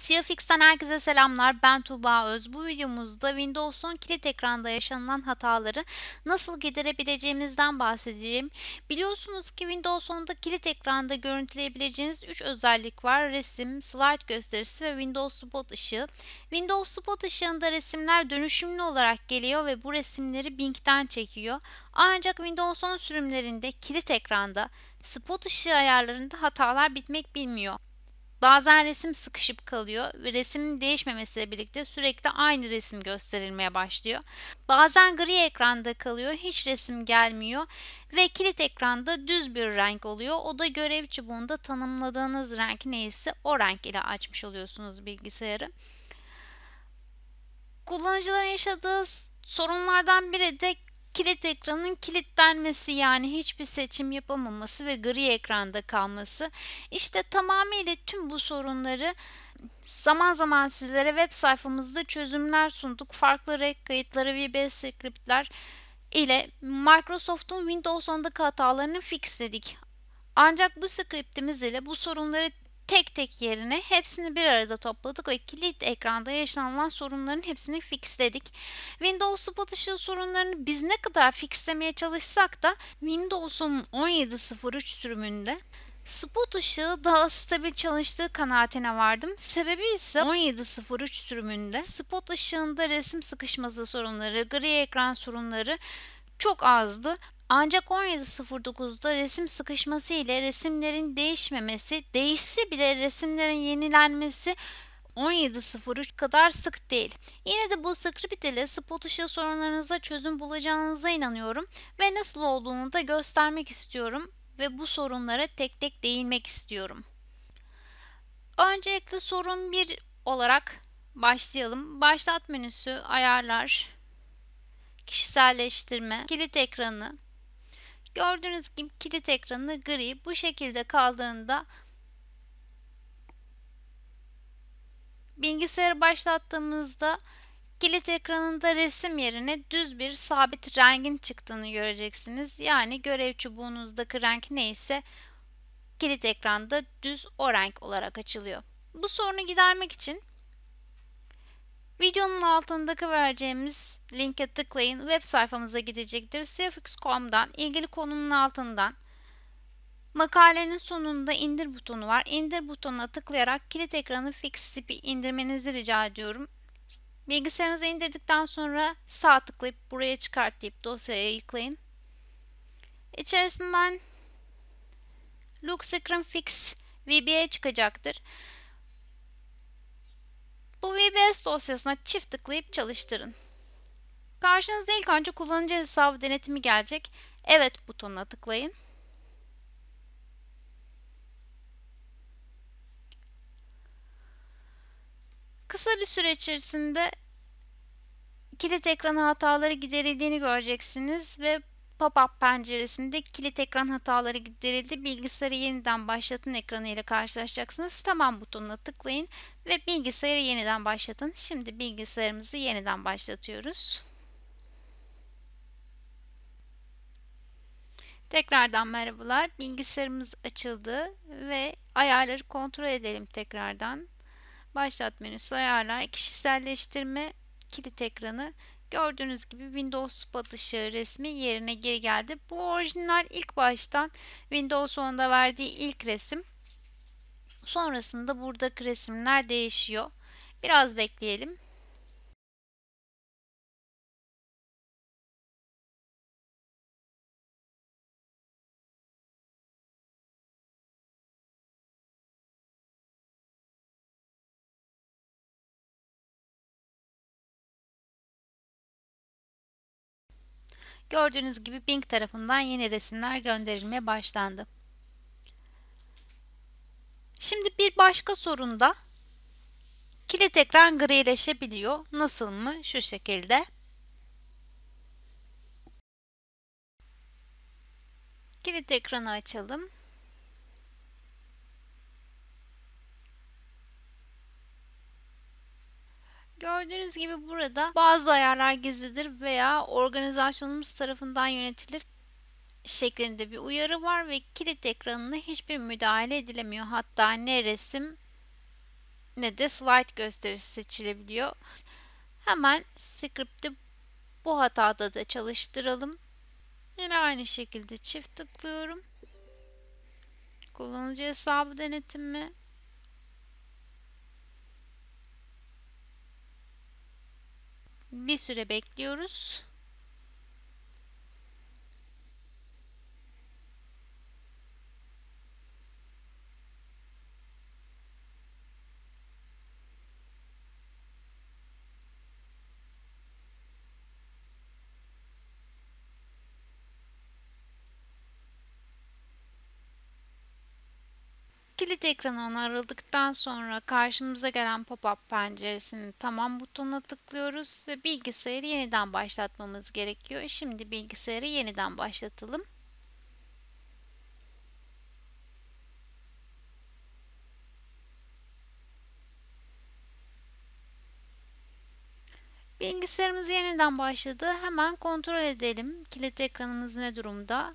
CFX'ten herkese selamlar. Ben Tuğba Öz. Bu videomuzda Windows 10 kilit ekranda yaşanılan hataları nasıl giderebileceğimizden bahsedeceğim. Biliyorsunuz ki Windows 10'da kilit ekranda görüntüleyebileceğiniz 3 özellik var. Resim, slide gösterisi ve Windows Spot ışığı. Windows Spot ışığında resimler dönüşümlü olarak geliyor ve bu resimleri Bing'den çekiyor. Ancak Windows 10 sürümlerinde kilit ekranda spot ışığı ayarlarında hatalar bitmek bilmiyor. Bazen resim sıkışıp kalıyor ve resmin değişmemesiyle birlikte sürekli aynı resim gösterilmeye başlıyor. Bazen gri ekranda kalıyor, hiç resim gelmiyor ve kilit ekranda düz bir renk oluyor. O da görev çubuğunda tanımladığınız renk neyse o renk ile açmış oluyorsunuz bilgisayarı. Kullanıcıların yaşadığı sorunlardan biri de kilit ekranın kilitlenmesi, yani hiçbir seçim yapamaması ve gri ekranda kalması. İşte tamamıyla tüm bu sorunları zaman zaman sizlere web sayfamızda çözümler sunduk. Farklı renk kayıtları, VBS scriptler ile Microsoft'un Windows 10'daki hatalarını fixledik. Ancak bu scriptimiz ile bu sorunları tek tek yerine hepsini bir arada topladık ve kilit ekranda yaşanılan sorunların hepsini fixledik. Windows Spot ışığı sorunlarını biz ne kadar fixlemeye çalışsak da Windows'un 17.03 sürümünde spot ışığı daha stabil çalıştığı kanaatine vardım. Sebebi ise 17.03 sürümünde spot ışığında resim sıkışması sorunları, gri ekran sorunları çok azdı. Ancak 17.09'da resim sıkışması ile resimlerin değişmemesi, değişse bile resimlerin yenilenmesi 17.03 kadar sık değil. Yine de bu script ile spot ışığı sorunlarınıza çözüm bulacağınıza inanıyorum ve nasıl olduğunu da göstermek istiyorum ve bu sorunlara tek tek değinmek istiyorum. Öncelikle sorun 1 olarak başlayalım. Başlat menüsü, ayarlar, kişiselleştirme, kilit ekranı. Gördüğünüz gibi kilit ekranı gri. Bu şekilde kaldığında bilgisayarı başlattığımızda kilit ekranında resim yerine düz bir sabit rengin çıktığını göreceksiniz. Yani görev çubuğunuzdaki renk neyse kilit ekranda düz o renk olarak açılıyor. Bu sorunu gidermek için videonun altındaki vereceğimiz linke tıklayın. Web sayfamıza gidecektir. cfx.com'dan ilgili konunun altından makalenin sonunda indir butonu var. İndir butonuna tıklayarak kilit ekranı fix-zip'i indirmenizi rica ediyorum. Bilgisayarınıza indirdikten sonra sağ tıklayıp buraya çıkart deyip dosyaya yükleyin. İçerisinden Look Screen Fix VBA çıkacaktır. Bu VBS dosyasına çift tıklayıp çalıştırın. Karşınıza ilk önce kullanıcı hesabı denetimi gelecek. Evet butonuna tıklayın. Kısa bir süre içerisinde kilit ekranı hataları giderildiğini göreceksiniz ve pop-up penceresinde kilit ekran hataları giderildi, bilgisayarı yeniden başlatın ekranı ile karşılaşacaksınız. Tamam butonuna tıklayın ve bilgisayarı yeniden başlatın. Şimdi bilgisayarımızı yeniden başlatıyoruz. Tekrardan merhabalar. Bilgisayarımız açıldı ve ayarları kontrol edelim tekrardan. Başlat menüsü, ayarlar, kişiselleştirme, kilit ekranı. Gördüğünüz gibi Windows Spot ışığı resmi yerine geri geldi. Bu orijinal ilk baştan Windows 10'da verdiği ilk resim. Sonrasında buradaki resimler değişiyor. Biraz bekleyelim. Gördüğünüz gibi Bing tarafından yeni resimler gönderilmeye başlandı. Şimdi bir başka sorunda kilit ekran grileşebiliyor. Nasıl mı? Şu şekilde. Kilit ekranı açalım. Gördüğünüz gibi burada bazı ayarlar gizlidir veya organizasyonumuz tarafından yönetilir şeklinde bir uyarı var ve kilit ekranına hiçbir müdahale edilemiyor. Hatta ne resim ne de slide gösterisi seçilebiliyor. Hemen script'i bu hatada da çalıştıralım. Yine aynı şekilde çift tıklıyorum. Kullanıcı hesabı denetimi. Bir süre bekliyoruz. Kilit ekranı onarıldıktan sonra karşımıza gelen pop-up penceresinin tamam butonuna tıklıyoruz ve bilgisayarı yeniden başlatmamız gerekiyor. Şimdi bilgisayarı yeniden başlatalım. Bilgisayarımız yeniden başladı. Hemen kontrol edelim. Kilit ekranımız ne durumda?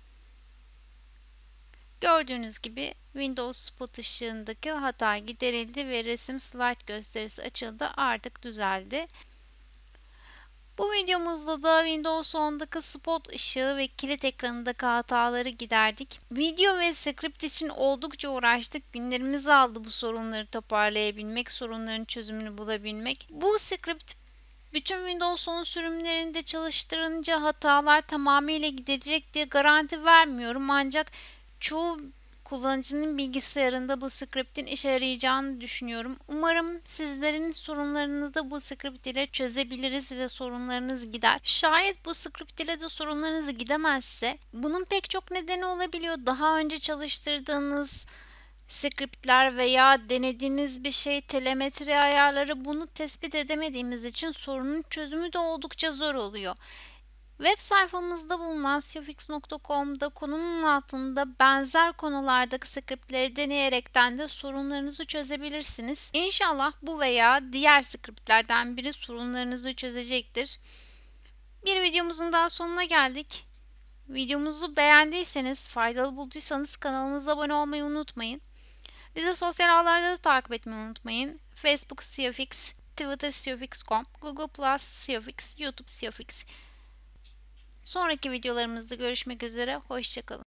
Gördüğünüz gibi Windows Spot ışığındaki hata giderildi ve resim slide gösterisi açıldı. Artık düzeldi. Bu videomuzda da Windows 10'daki spot ışığı ve kilit ekranındaki hataları giderdik. Video ve script için oldukça uğraştık. Günlerimizi aldı bu sorunları toparlayabilmek, sorunların çözümünü bulabilmek. Bu script bütün Windows 10 sürümlerinde çalıştırınca hatalar tamamıyla gidecek diye garanti vermiyorum. Ancak çoğu kullanıcının bilgisayarında bu script'in işe yarayacağını düşünüyorum. Umarım sizlerin sorunlarını da bu script ile çözebiliriz ve sorunlarınız gider. Şayet bu script ile de sorunlarınız gidemezse bunun pek çok nedeni olabiliyor. Daha önce çalıştırdığınız scriptler veya denediğiniz bir şey, telemetri ayarları, bunu tespit edemediğimiz için sorunun çözümü de oldukça zor oluyor. Web sayfamızda bulunan siofix.com'da konunun altında benzer konulardaki scriptleri deneyerekten de sorunlarınızı çözebilirsiniz. İnşallah bu veya diğer scriptlerden biri sorunlarınızı çözecektir. Bir videomuzun daha sonuna geldik. Videomuzu beğendiyseniz, faydalı bulduysanız kanalımıza abone olmayı unutmayın. Bizi sosyal ağlarda da takip etmeyi unutmayın. Facebook Siofix, Twitter Siofix.com, Google Plus Siofix, YouTube Siofix. Sonraki videolarımızda görüşmek üzere, hoşça kalın.